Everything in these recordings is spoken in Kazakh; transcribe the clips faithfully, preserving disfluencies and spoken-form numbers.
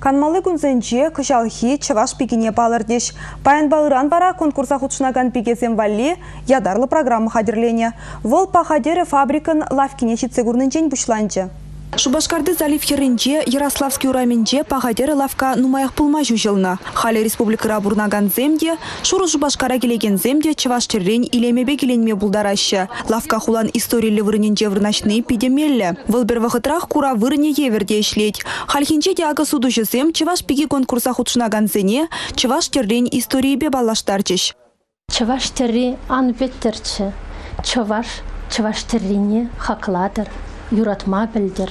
Канмалы күнзенже кышалхи чываш пикине балырдеш. Паян балыран бара конкурса худшынаган пикесен валли ядарлы программа хадерлене. Вол пахадері фабрикан лавкине читсегурнынчен бушланчы. Шубашкарды залив херенже Ярославский ураменже пахадері лавка нумаях пулма жужылна. Хали республикара бурнаган земде, шуру Шубашкара келеген земде чываш террен илемебе келенме булдарашы. Лавка хулан историялы вырненже вырначны пидемелле. Вылбер вахытрах кура вырне еверде ишлеть. Хальхинче диага судушы зем чываш пиги конкурса худшынаган зене, чываш террен истории балаштарчыш. Чываш терри анветтерче, чываш, чываш террине хакладыр, юратма білдір.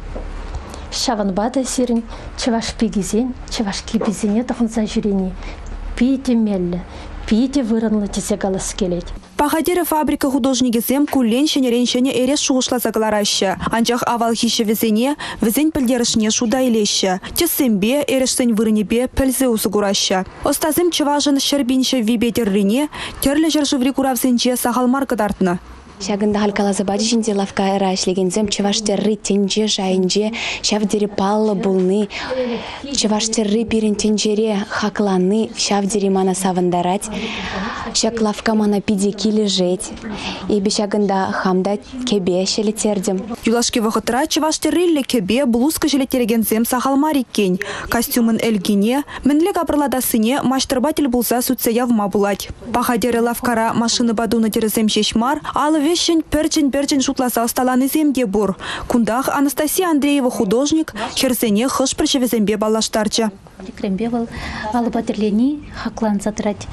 Шаванбада сирин, чываш пигизен, чываш кибизене тахынса жүрене. Пиде меллі, пиде выранлы тесе галас келет. Пахадері фабрика художнигізем кулен шенерен-шене эрес шуғышла загалараща. Анчах авал хише везене, везен пілдерішне шуда илеща. Тесембе, эрештен вырынебе пілзе усугураща. Остазым чыважын шербинше вибетеррине, терлі жершыври куравзенче сахалмар кадартны. Шагында халкалазы бады жинде лавка эра ишлегензем чываштерри тенже жайынже шавдери паллы булны, чываштерри пирен тенжере хакланы шавдери мана савындарать, шак лавка мана пиде килежеть, и шагында хамда кебе шелетердем. Юлашки вахытра чываштерри кебе блузка шелетергензем сахалмар иккен, костюмын элгине, мінлі капырладасыне маштырбатель булса сүтсе явма булать. Пахадері лавкара машины бадуны терезем шешмар, алы вещен перчен-перчен шутласа осталаны земде бур. Кундах Анастасия Андреева художник, херсене хыш причевезембе балаштарча. Крембе был алыбатерлени хаклан затрать.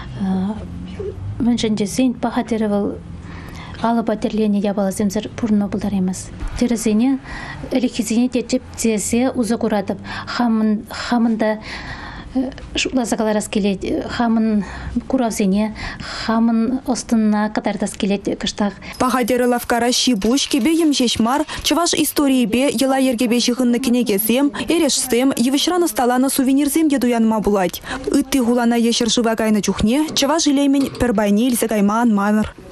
Меншенде зейн пахатеревал алыбатерлени ябала земзер пурно булдаремыз. Терезене элекизине тетеп тезе узакуратып хамында шутлазагаларас келет, хамын куравзене, хамын остынна катардас келет кыштақ. Пахадері лавкара шибуш кебе емшешмар, чываш истории бе ела ергебе жығынны кенегесем, эрешсем, евішраны сталаны сувенирзем дедуянма булать. Үтті гулана ешір жывагайны чухне, чываш илеймен пербайне илзегайман маныр.